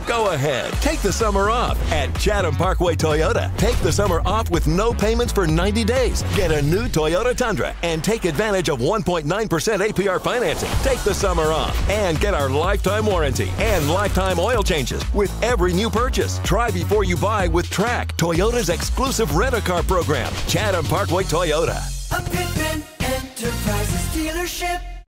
Go ahead, take the summer off at Chatham Parkway Toyota. Take the summer off with no payments for 90 days. Get a new Toyota Tundra and take advantage of 1.9% APR financing. Take the summer off and get our lifetime warranty and lifetime oil changes with every new purchase. Try before you buy with Track, Toyota's exclusive rent-a-car program. Chatham Parkway Toyota. A Pittman Enterprises dealership.